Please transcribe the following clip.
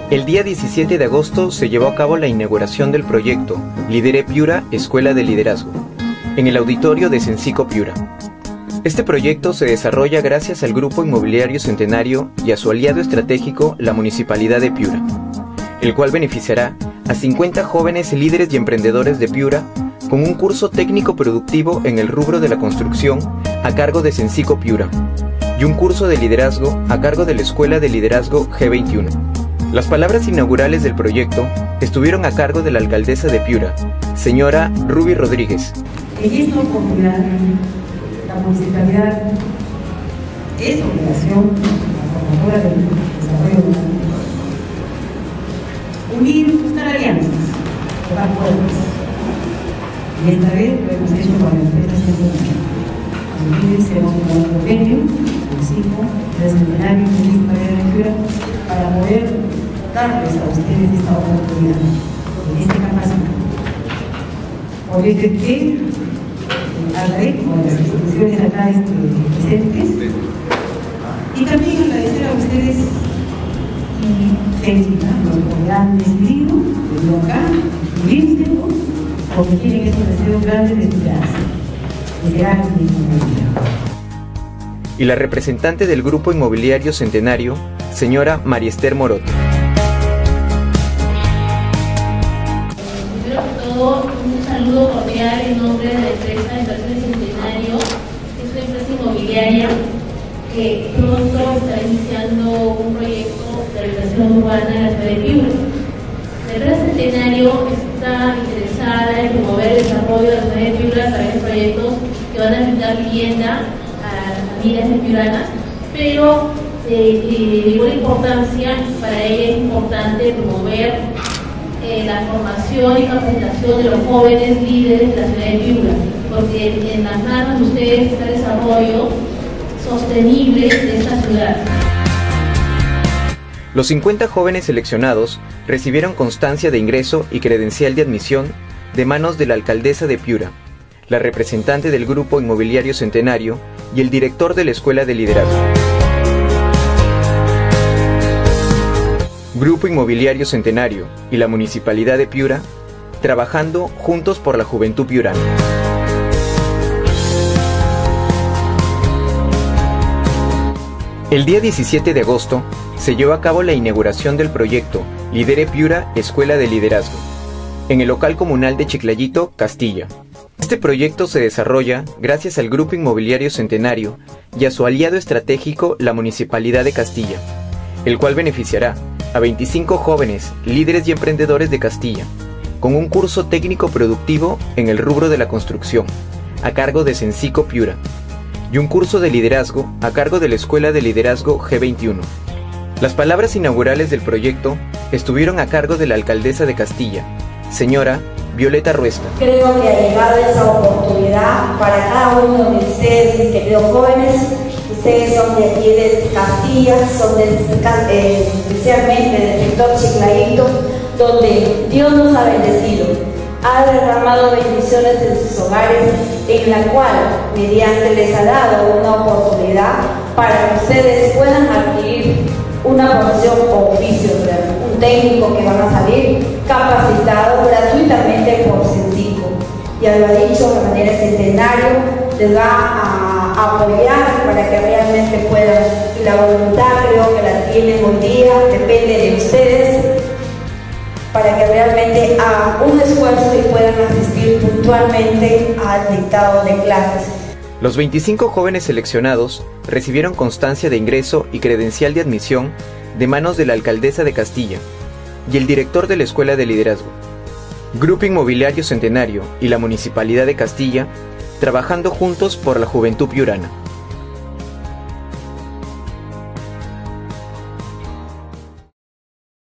El día 17 de agosto se llevó a cabo la inauguración del proyecto Lidere Piura, Escuela de Liderazgo, en el auditorio de Cencico Piura. Este proyecto se desarrolla gracias al Grupo Inmobiliario Centenario y a su aliado estratégico, la Municipalidad de Piura, el cual beneficiará a 50 jóvenes líderes y emprendedores de Piura con un curso técnico productivo en el rubro de la construcción a cargo de Cencico Piura y un curso de liderazgo a cargo de la Escuela de Liderazgo G21. Las palabras inaugurales del proyecto estuvieron a cargo de la alcaldesa de Piura, señora Ruby Rodríguez. En esta oportunidad, la municipalidad es obligación, la promotora del desarrollo urbano, unir, buscar alianzas, tocar puertas. Y esta vez lo hemos hecho con la empresa Centenario. También hemos firmado un convenio, el Centenario y la Municipalidad de Piura, para poder darles a ustedes esta oportunidad en este capacito. Por eso es que hablaré con las instituciones acá presentes y también agradecer a ustedes y felicitar a los que han decidido venir acá, inscribirse, porque tienen esos deseos grandes de estudiarse, de ser alguien de comunidad. Y la representante del Grupo Inmobiliario Centenario, señora María Esther Moroto. Primero que todo, un saludo cordial en nombre de la empresa de Inversiones Centenario, que es una empresa inmobiliaria que pronto estará iniciando un proyecto de habitación urbana en la ciudad de Piura. La empresa Centenario está interesada en promover el desarrollo de la ciudad de Piura a través de proyectos que van a brindar vivienda a las familias de piuranas, pero de igual importancia, para ella es importante promover la formación y capacitación de los jóvenes líderes de la ciudad de Piura, porque en las manos de ustedes está el desarrollo sostenible de esta ciudad. Los 50 jóvenes seleccionados recibieron constancia de ingreso y credencial de admisión de manos de la alcaldesa de Piura, la representante del Grupo Inmobiliario Centenario y el director de la Escuela de Liderazgo. Grupo Inmobiliario Centenario y la Municipalidad de Piura, trabajando juntos por la juventud piurana. El día 17 de agosto se llevó a cabo la inauguración del proyecto Lidere Piura, Escuela de Liderazgo, en el local comunal de Chiclayito, Castilla. Este proyecto se desarrolla gracias al Grupo Inmobiliario Centenario y a su aliado estratégico, la Municipalidad de Castilla, el cual beneficiará a 25 jóvenes líderes y emprendedores de Castilla, con un curso técnico productivo en el rubro de la construcción, a cargo de Cencico Piura, y un curso de liderazgo a cargo de la Escuela de Liderazgo G21. Las palabras inaugurales del proyecto estuvieron a cargo de la alcaldesa de Castilla, señora Violeta Ruesca. Creo que ha llegado esa oportunidad para cada uno de ustedes, mis queridos jóvenes. Ustedes son de aquí de Castilla, son especialmente del sector Chiclayito, donde Dios nos ha bendecido. Ha derramado bendiciones en sus hogares, en la cual, mediante les ha dado una oportunidad para que ustedes puedan adquirir una profesión o oficio, un técnico que van a salir capacitado gratuitamente por Cencico. Ya lo ha dicho, de manera Centenario les va a apoyar para que realmente puedan, y la voluntad creo que la tienen hoy día, depende de ustedes, para que realmente hagan un esfuerzo y puedan asistir puntualmente al dictado de clases. Los 25 jóvenes seleccionados recibieron constancia de ingreso y credencial de admisión de manos de la alcaldesa de Castilla y el director de la Escuela de Liderazgo. Grupo Inmobiliario Centenario y la Municipalidad de Castilla, trabajando juntos por la juventud piurana.